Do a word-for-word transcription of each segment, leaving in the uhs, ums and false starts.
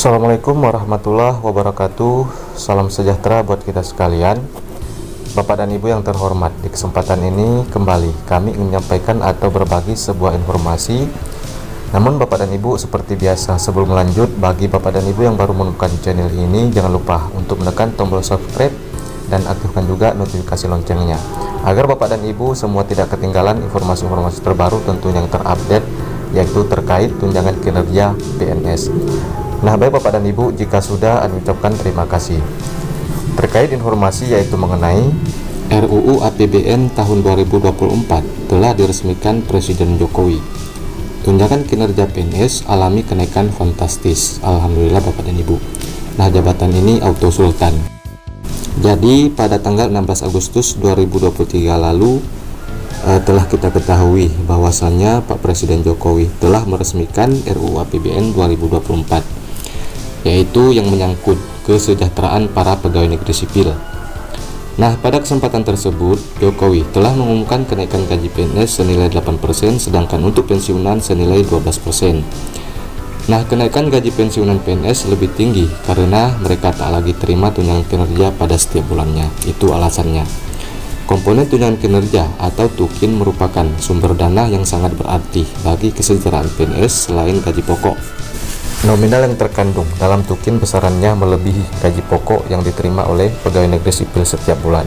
Assalamualaikum warahmatullahi wabarakatuh. Salam sejahtera buat kita sekalian. Bapak dan Ibu yang terhormat, di kesempatan ini kembali kami ingin menyampaikan atau berbagi sebuah informasi. Namun Bapak dan Ibu, seperti biasa, sebelum lanjut, bagi Bapak dan Ibu yang baru menemukan channel ini, jangan lupa untuk menekan tombol subscribe dan aktifkan juga notifikasi loncengnya, agar Bapak dan Ibu semua tidak ketinggalan informasi-informasi terbaru tentunya yang terupdate, yaitu terkait tunjangan kinerja P N S. Nah, baik Bapak dan Ibu, jika sudah, Anda ucapkan terima kasih. Terkait informasi yaitu mengenai R U U A P B N tahun dua ribu dua puluh empat telah diresmikan Presiden Jokowi. Tunjangan kinerja P N S alami kenaikan fantastis. Alhamdulillah Bapak dan Ibu. Nah, jabatan ini auto sultan. Jadi pada tanggal enam belas Agustus dua ribu dua puluh tiga lalu eh, telah kita ketahui bahwasannya Pak Presiden Jokowi telah meresmikan R U U A P B N dua ribu dua puluh empat, yaitu yang menyangkut kesejahteraan para pegawai negeri sipil. Nah, pada kesempatan tersebut Jokowi telah mengumumkan kenaikan gaji P N S senilai delapan persen, sedangkan untuk pensiunan senilai dua belas persen. Nah, kenaikan gaji pensiunan P N S lebih tinggi karena mereka tak lagi terima tunjangan kinerja pada setiap bulannya. Itu alasannya. Komponen tunjangan kinerja atau tukin merupakan sumber dana yang sangat berarti bagi kesejahteraan P N S selain gaji pokok. Nominal yang terkandung dalam tukin besarannya melebihi gaji pokok yang diterima oleh pegawai negeri sipil setiap bulan.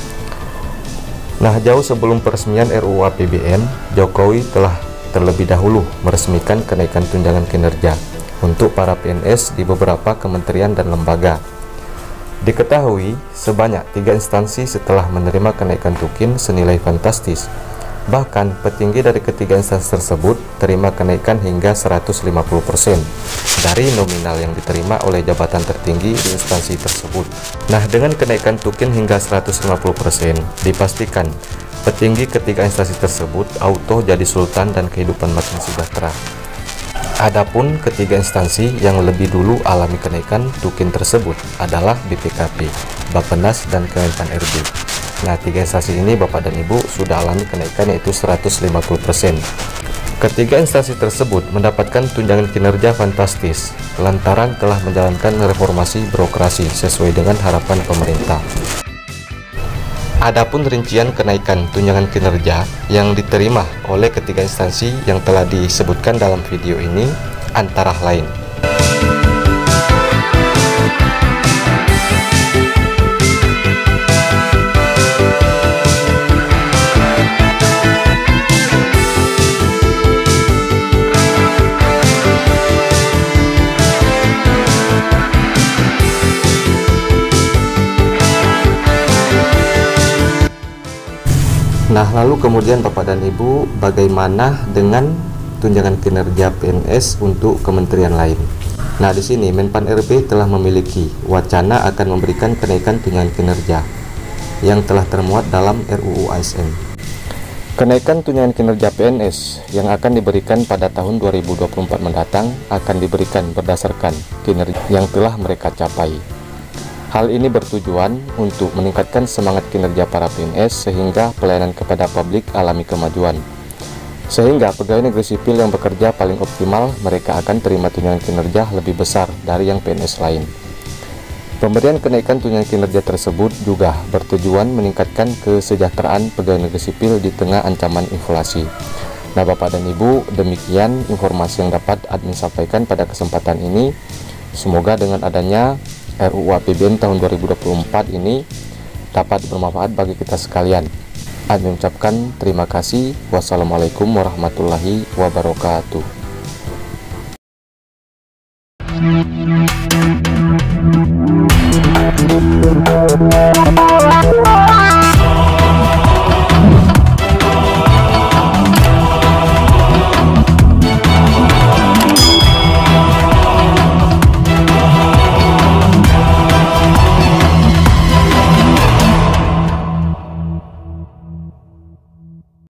Nah, jauh sebelum peresmian R U U A P B N, Jokowi telah terlebih dahulu meresmikan kenaikan tunjangan kinerja untuk para P N S di beberapa kementerian dan lembaga. Diketahui sebanyak tiga instansi setelah menerima kenaikan tukin senilai fantastis. Bahkan petinggi dari ketiga instansi tersebut terima kenaikan hingga seratus lima puluh persen dari nominal yang diterima oleh jabatan tertinggi di instansi tersebut. Nah, dengan kenaikan tukin hingga seratus lima puluh persen, dipastikan petinggi ketiga instansi tersebut auto jadi sultan dan kehidupan makin sejahtera. Adapun ketiga instansi yang lebih dulu alami kenaikan tukin tersebut adalah B P K P, Bappenas, dan Kemenpan R B. Nah, tiga instansi ini Bapak dan Ibu sudah alami kenaikan yaitu seratus lima puluh persen. Ketiga instansi tersebut mendapatkan tunjangan kinerja fantastis lantaran telah menjalankan reformasi birokrasi sesuai dengan harapan pemerintah. Adapun rincian kenaikan tunjangan kinerja yang diterima oleh ketiga instansi yang telah disebutkan dalam video ini antara lain: Nah, lalu kemudian Bapak dan Ibu, bagaimana dengan tunjangan kinerja P N S untuk kementerian lain? Nah, di sini Menpan R B telah memiliki wacana akan memberikan kenaikan tunjangan kinerja yang telah termuat dalam R U U A S N. Kenaikan tunjangan kinerja P N S yang akan diberikan pada tahun dua ribu dua puluh empat mendatang akan diberikan berdasarkan kinerja yang telah mereka capai. Hal ini bertujuan untuk meningkatkan semangat kinerja para P N S sehingga pelayanan kepada publik alami kemajuan. Sehingga pegawai negeri sipil yang bekerja paling optimal, mereka akan terima tunjangan kinerja lebih besar dari yang P N S lain. Pemberian kenaikan tunjangan kinerja tersebut juga bertujuan meningkatkan kesejahteraan pegawai negeri sipil di tengah ancaman inflasi. Nah, Bapak dan Ibu, demikian informasi yang dapat admin sampaikan pada kesempatan ini. Semoga dengan adanya R U U A P B N tahun dua ribu dua puluh empat ini dapat bermanfaat bagi kita sekalian. Admin mengucapkan terima kasih. Wassalamualaikum warahmatullahi wabarakatuh.